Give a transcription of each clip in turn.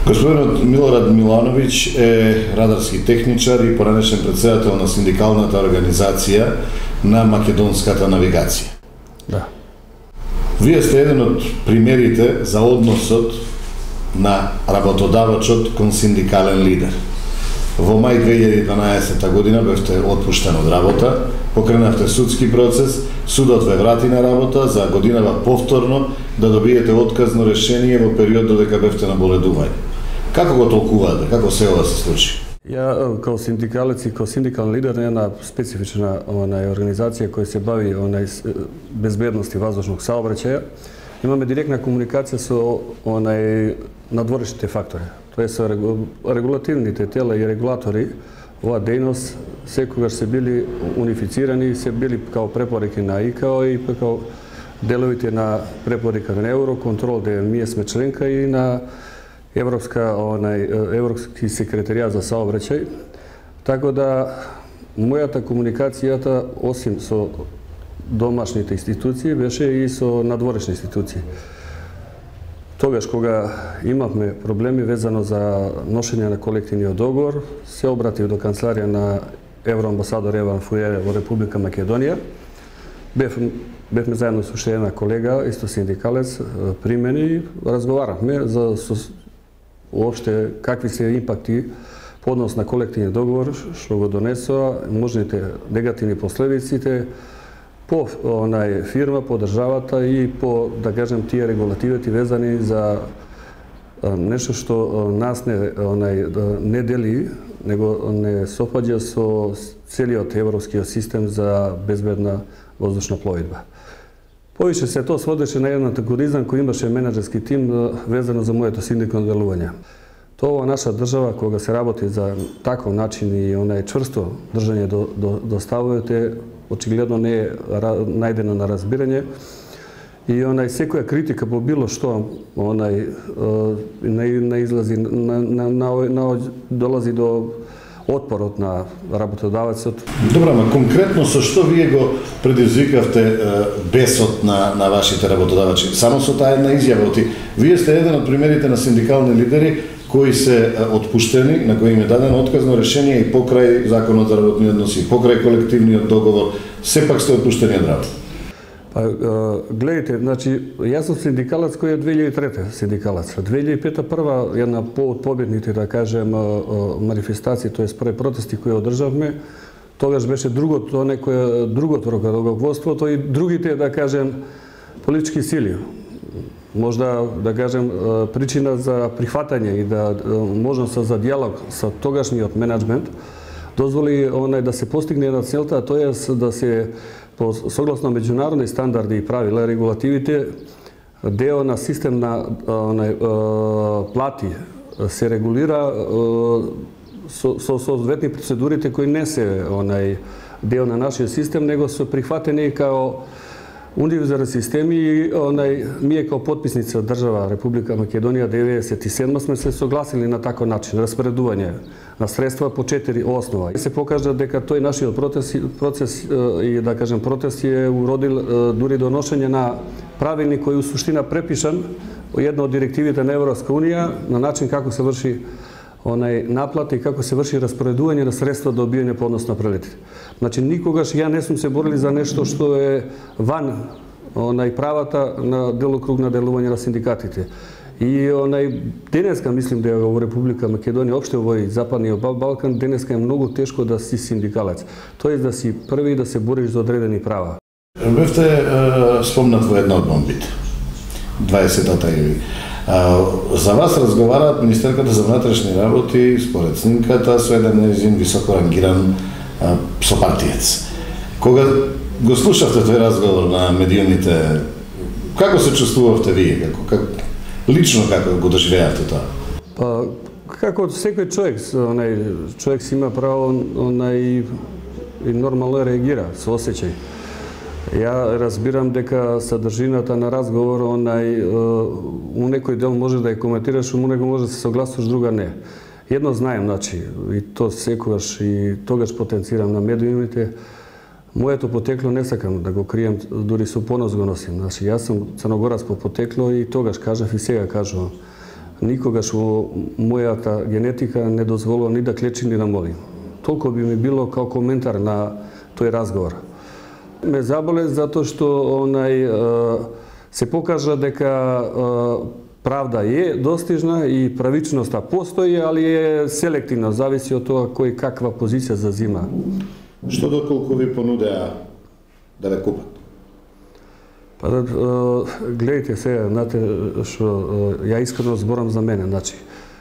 Господинот Милорад Милановиќ е радарски техничар и поранешен председател на синдикалната организација на македонската навигација. Да. Вие сте еден од примерите за односот на работодавачот кон синдикален лидер. Во мај 2012 година бевте отпуштен од работа, покренавте судски процес, судот ве врати на работа, за годинава повторно да добиете отказно решение во период додека бевте на боледување. Како го толкувате? Како се ова се случи? Ја као синдикалец и као синдикален лидер на една специфична организација која се бави безбедност и воздушног саобраќаја, имаме директна комуникација со надворешните фактори. Тоа се регулативните тела и регулатори, оваа дејност секогаш се били унифицирани, се били као препораки на ИКАО и као деловите на препорика на Евроконтрол, де ние сме членка, и на Европски секретаријат за саобраќај. Така да мојата комуникацијата, осим со домашните институции, беше и со надворешни институции. Тогаш кога имавме проблеми везано за ношење на колективниот договор, се обратив до канцеларија на евроамбасадор Еван Фује во Република Македонија. Бевме заедно со уште една колега, исто синдикалец, при мене и разговаравме за уопште какви се импакти по однос на колективниот договор, што го донесоа, можните негативни последиците по фирма, по државата и по, да кажем, тие регулативите везани за нешто што нас не дели, него не сопаѓа со целиот европскиот систем за безбедна воздушна пловидба. Повише се тоа сводеше на еден антагонизам кој имаше менаџерски тим везано за моето синдикално делување. Тоа наша држава, кога се работи за таков начин и чврсто држање до ставовите, очигледно не е најдено на разбирање, и секоја критика по било што не излази, долази до отпорот на работодавецот. Добро, ама конкретно со што вие го предизвикавте бесот на вашите работодавачи? Само со таа една изјава. Вие сте еден од примерите на синдикални лидери кои се отпуштени, на кои им е дадено отказно решение и покрај законот за работни односи, покрај колективниот договор, сепак сте отпуштени од работа. Гледайте, јас сум синдикалец кој е 2003 синдикалец. 2005 прва една од победните, да кажем, манифестации, тоест први протести кои одржавме, тогаш беше другото ръководството и другите, да кажем, политички сили. Можда, да кажем, причина за прихватање и можност за диалог со тогашниот менеджмент дозволи да се постигне една целта, а тоа е да се согласно меѓународни стандарди и правила, регулативите, дел на систем на плати се регулира со соодветни процедурите кои не се дел на нашиот систем, него се прихватени као универзални системи и ние као потписници од држава Република Македонија 97 сме се согласили на таков начин, распоредување на средства по 4 основа. Се покажа дека тој нашиот процес и, да кажем, протест е уродил дури до ношење на правилник кој у суштина препишан една од директивите на Европска унија на начин како се врши наплата и како се врши распоредување на средства добиени по однос на прелетите. Никогаш ја не сум се борили за нешто што е ван правата на делокруг на делување на синдикатите. И денеска, мислим дека во Република Македонија, опште во Западниот Балкан, денеска е многу тешко да си синдикалец. Тоа е да си први да се бориш за одредени права. Бевте спомнат во една од бомбите, 20-та јули. За вас разговараат министерката за внатрешни работи, според снимката, со еден нејзин високо рангиран сопартиец. Кога го слушавте тој разговор на медиумите, како се чувствувавте вие? Лично како го доживеавте тоа? Како секој човек си има право и нормално реагира со осеќај. Ја разбирам дека содржината на разговор у некој дел може да ја коментираш, у некој може да се согласуваш, друга не. Едно знаем, и то секогаш и тогаш потенцирам на медиумите, моето потекло не сакам да го крием, дури со понос го носим. Јас сум црногорец по потекло и тогаш кажав и сега кажувам. никогаш во мојата генетика не дозволува ни да клечим ни да молим. Толку би ми било као коментар на тој разговор. Ме заболе затоа што се покажа дека правда е достижна и правичноста постои, али е селективна, зависи од тоа кој каква позиција зазима. Што доколку ви понудеа да ве купат? Па гледайте сега, знаете што ја искрено зборам за мене, значи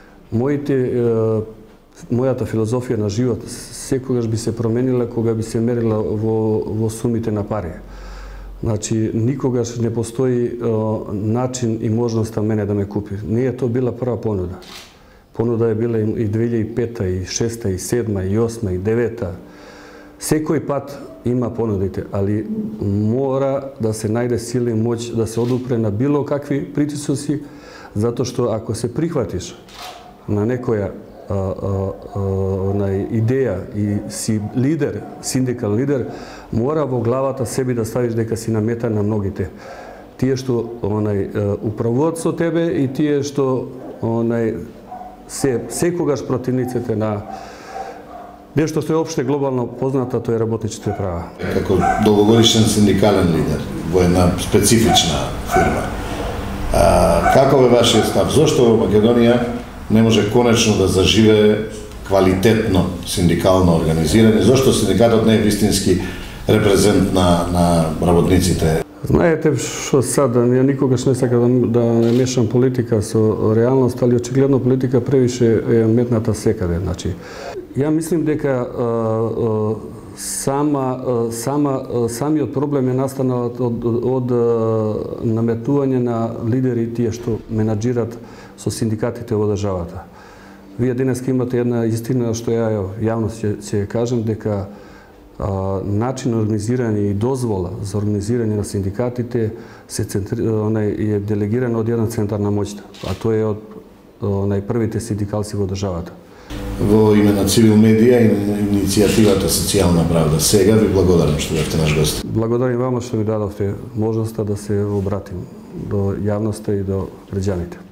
мојата филозофија на живот секогаш би се променила кога би се мерила во сумите на пари. Значи, никогаш не постои начин и можноста мене да ме купи. Не е тоа била прва понуда. Понуда е била и 2005, и 2006, и 2007, и 2008, и 2009. Секој пат има понудите, али мора да се најде сила и моќ да се одупре на било какви притисоци, затоа што ако се прихватиш на некоја идеја и си лидер, синдикал лидер, мора во главата себе да ставиш дека си на мета на многите. Тие што управуваат со тебе и тие што се секогаш противниците на нешто што е опште глобално познато, тоа е работничките права. Како долгогодишен синдикален лидер во една специфична фирма, каков е вашиот став? Зошто во Македонија не може конечно да заживее квалитетно синдикално организирање? Зошто синдикатот не е вистински репрезент на работниците? Знаете што сад, ја никогаш не сакам да не мешам политика со реалност, али очигледно политика превише е метната секаде. Значи, ја мислим дека самиот проблем е настанал од наметнување на лидери, тие што менаџират со синдикатите во државата. Вие денеска имате една истина што ја јавно ќе кажем, дека начин на организирање и дозвола за организирање на синдикатите е делегирана од еден центар на моќта, а тоа е од првите синдикалци во државата. Во име на Цивил медија и иницијативата Социјална правда, сега ви благодарам што бевте наш гост. Благодарам вама што ми дадовте можноста да се обратим до јавноста и до граѓаните.